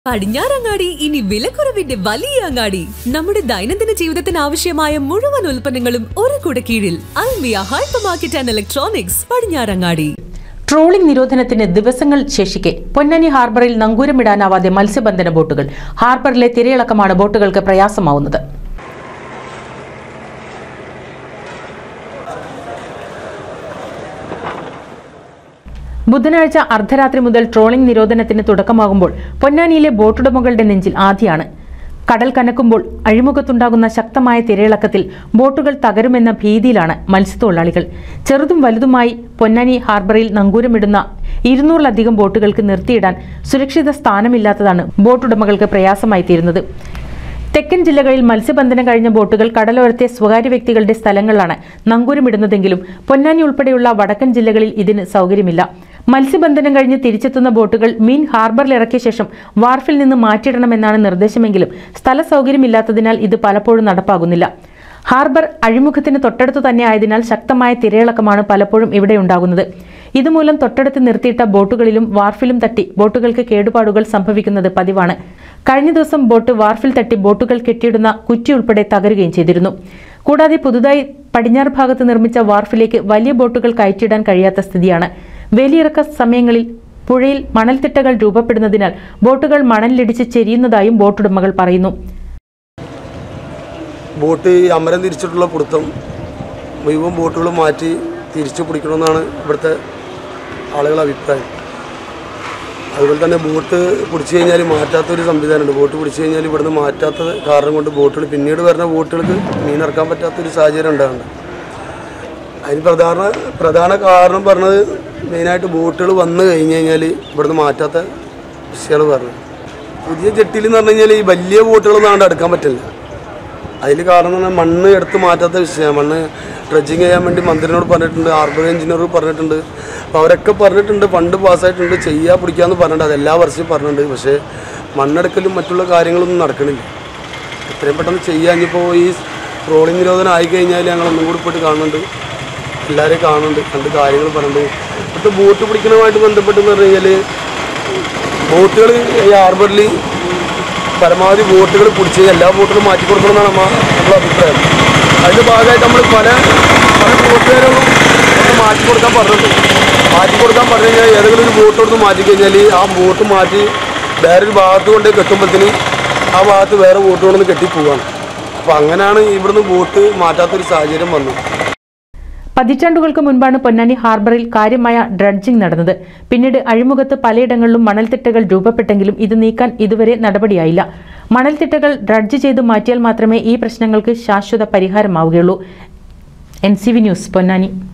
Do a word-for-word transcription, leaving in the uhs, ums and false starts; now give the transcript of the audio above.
പടിഞ്ഞാറങ്ങാടി ഇനി വിലക്കുറവിന്റെ വലിയ അങ്ങാടി. നമ്മുടെ ദൈനംദിന ജീവിതത്തിന് ആവശ്യമായ മുഴുവൻ ഉൽപ്പന്നങ്ങളും ഒരു കുടക്കീഴിൽ. Almiya hyper market and electronics, Padinjarangadi. Trawling നിരോധനത്തിന് ദിവസങ്ങൾ ശേഷിക്കെ പൊന്നാനി ഹാർബറിൽ നങ്കൂരമിടാനാവാതെ മത്സ്യബന്ധന ബോട്ടുകൾ. ഹാർബറിലെ തിരയിളക്കമാണ് ബോട്ടുകൾക്ക് പ്രയാസമാവുന്നത്. ബുധനാഴ്ച അർദ്ധരാത്രി മുതൽ ട്രോളിംഗ് നിരോധനത്തിന് തുടക്കമാകുമ്പോൾ പൊന്നാനിയിലെ ബോട്ടുടമകളുടെ നെഞ്ചിൽ ആധിയാണ്. കടൽ കനക്കുമ്പോൾ അഴിമുഖത്തുണ്ടാകുന്ന ശക്തമായ തിരയിളക്കത്തിൽ ബോട്ടുകൾ തകരുമെന്ന ഭീതിയിലാണ് മത്സ്യത്തൊഴിലാളികൾ. ചെറുതും വലുതുമായി പൊന്നാനി ഹാർബറിൽ നങ്കൂരമിടുന്ന ഇരുന്നൂറിലധികം ബോട്ടുകൾക്ക് നിർത്തിയിടാൻ സുരക്ഷിത സ്ഥാനമില്ലാത്തതാണ് ബോട്ടുടമകൾക്ക് പ്രയാസമായി തീരുന്നത്. തെക്കൻ ജില്ലകളിൽ മത്സ്യബന്ധനം കഴിഞ്ഞ ബോട്ടുകൾ കടലോരത്തെ സ്വകാര്യ വ്യക്തികളുടെ സ്ഥലങ്ങളിലാണ് നങ്കൂരമിടുന്നതെങ്കിലും പൊന്നാനി ഉൾപ്പെടെയുള്ള വടക്കൻ ജില്ലകളിൽ ഇതിന് സൗകര്യമില്ല. മത്സ്യബന്ധനം കഴിഞ്ഞ് തിരിച്ചെത്തുന്ന ബോട്ടുകൾ മീൻ ഹാർബറിൽ ഇറക്കിയ ശേഷം വാർഫിൽ നിന്ന് മാറ്റിയിടണമെന്നാണ് നിർദ്ദേശമെങ്കിലും സ്ഥല സൗകര്യമില്ലാത്തതിനാൽ ഇത് പലപ്പോഴും നടപ്പാകുന്നില്ല. ഹാർബർ അഴിമുഖത്തിന് തൊട്ടടുത്ത് തന്നെ ആയതിനാൽ ശക്തമായ തിരയിളക്കമാണ് പലപ്പോഴും ഇവിടെ ഉണ്ടാകുന്നത്. ഇതുമൂലം തൊട്ടടുത്ത് നിർത്തിയിട്ട ബോട്ടുകളിലും വാർഫിലും തട്ടി ബോട്ടുകൾക്ക് കേടുപാടുകൾ സംഭവിക്കുന്നത് പതിവാണ്. കഴിഞ്ഞ ദിവസം ബോട്ട് വാർഫിൽ തട്ടി ബോട്ടുകൾ കെട്ടിയിടുന്ന കുറ്റി ഉൾപ്പെടെ തകരുകയും ചെയ്തിരുന്നു. കൂടാതെ പുതുതായി പടിഞ്ഞാറ് ഭാഗത്ത് നിർമ്മിച്ച വാർഫിലേക്ക് വലിയ ബോട്ടുകൾ കയറ്റിയിടാൻ കഴിയാത്ത സ്ഥിതിയാണ്. വേലിയിറക്ക സമയങ്ങളിൽ പുഴയിൽ മണൽത്തിട്ടകൾ രൂപപ്പെടുന്നതിനാൽ ബോട്ടുകൾ മണലിടിച്ച് ചെരിയുന്നതായും ബോട്ടുടമകൾ പറയുന്നു. ബോട്ട് അമരം തിരിച്ചിട്ടുള്ള പിടുത്തം മുഴുവൻ ബോട്ടുകൾ മാറ്റി തിരിച്ചു പിടിക്കണമെന്നാണ് ഇവിടുത്തെ ആളുകളുടെ അഭിപ്രായം. അതുപോലെ തന്നെ ബോട്ട് പിടിച്ചു കഴിഞ്ഞാൽ മാറ്റാത്തൊരു സംവിധാനമുണ്ട്. ബോട്ട് പിടിച്ചു കഴിഞ്ഞാൽ ഇവിടുന്ന് മാറ്റാത്ത കാരണം കൊണ്ട് ബോട്ടുകൾ പിന്നീട് വരുന്ന ബോട്ടുകൾക്ക് മീനിറക്കാൻ പറ്റാത്തൊരു സാഹചര്യം ഉണ്ടാകുന്നുണ്ട്. അതിന് പ്രധാന പ്രധാന കാരണം പറഞ്ഞത് മെയിനായിട്ട് ബോട്ടുകൾ വന്നു കഴിഞ്ഞ് കഴിഞ്ഞാൽ ഇവിടുന്ന് മാറ്റാത്ത വിഷയങ്ങൾ പറഞ്ഞത്. പുതിയ ജെട്ടിയിൽ എന്ന് പറഞ്ഞു കഴിഞ്ഞാൽ ഈ വലിയ ബോട്ടുകളൊന്നും അവിടെ എടുക്കാൻ പറ്റില്ല. അതിൽ കാരണം എന്ന് പറഞ്ഞാൽ മണ്ണ് എടുത്ത് മാറ്റാത്ത വിഷയമാണ്. മണ്ണ് ഡ്രഡ്ജിങ് ചെയ്യാൻ വേണ്ടി മന്ത്രിനോട് പറഞ്ഞിട്ടുണ്ട്, ഹാർബർ എഞ്ചിനീയറോട് പറഞ്ഞിട്ടുണ്ട്. അപ്പോൾ അവരൊക്കെ പറഞ്ഞിട്ടുണ്ട്, ഫണ്ട് പാസ്സായിട്ടുണ്ട്, ചെയ്യാൻ പിടിക്കാമെന്ന് പറഞ്ഞിട്ടുണ്ട്. അത് എല്ലാ വർഷവും പറഞ്ഞിട്ടുണ്ട്. പക്ഷേ മണ്ണെടുക്കലും മറ്റുള്ള കാര്യങ്ങളൊന്നും നടക്കണില്ല. എത്രയും പെട്ടെന്ന് ചെയ്യാൻ ഇപ്പോൾ ഈ ട്രോളിംഗ് നിരോധനം ആയിക്കഴിഞ്ഞാൽ ഞങ്ങൾ ഒന്നും കൂടി പോയിട്ട് കാണുന്നുണ്ട്, എല്ലാവരെയും കാണുന്നുണ്ട്, കണ്ട് കാര്യങ്ങൾ പറയുന്നുണ്ട്. ഇപ്പോഴത്തെ ബോട്ട് പിടിക്കുന്നതുമായിട്ട് ബന്ധപ്പെട്ടെന്ന് പറഞ്ഞു കഴിഞ്ഞാൽ ബോട്ടുകൾ ഈ ഹാർബറിൽ പരമാവധി ബോട്ടുകൾ പിടിച്ച് എല്ലാ ബോട്ടുകളും മാറ്റി കൊടുക്കണമെന്നാണ് നമ്മൾ നമ്മുടെ അഭിപ്രായം. അതിൻ്റെ ഭാഗമായിട്ട് നമ്മൾ പല പല ബോട്ടുകാരും മാറ്റി കൊടുക്കാൻ പറഞ്ഞിട്ടുണ്ട്. മാറ്റി കൊടുക്കാൻ പറഞ്ഞു കഴിഞ്ഞാൽ ഏതെങ്കിലും ഒരു ബോട്ട് കൊടുത്ത് മാറ്റി കഴിഞ്ഞാൽ ആ ബോട്ട് മാറ്റി വേറൊരു ഭാഗത്ത് കൊണ്ട് കെട്ടുമ്പോഴത്തേന് ആ ഭാഗത്ത് വേറെ ബോട്ട് കൊണ്ടൊന്ന് കെട്ടിപ്പോവാണ്. അപ്പോൾ അങ്ങനെയാണ് ഇവിടുന്ന് ബോട്ട് മാറ്റാത്തൊരു സാഹചര്യം വന്നത്. പതിറ്റാണ്ടുകൾക്ക് മുൻപാണ് പൊന്നാനി ഹാർബറിൽ കാര്യമായ ഡ്രഡ്ജിംഗ് നടന്നത്. പിന്നീട് അഴിമുഖത്ത് പലയിടങ്ങളിലും മണൽത്തിട്ടകൾ രൂപപ്പെട്ടെങ്കിലും ഇത് നീക്കാൻ ഇതുവരെ നടപടിയായില്ല. മണൽത്തിട്ടകൾ ഡ്രഡ്ജ് ചെയ്ത് മാറ്റിയാൽ മാത്രമേ ഈ പ്രശ്നങ്ങൾക്ക് ശാശ്വത പരിഹാരമാവുകയുള്ളൂ. N C V news, Ponnani.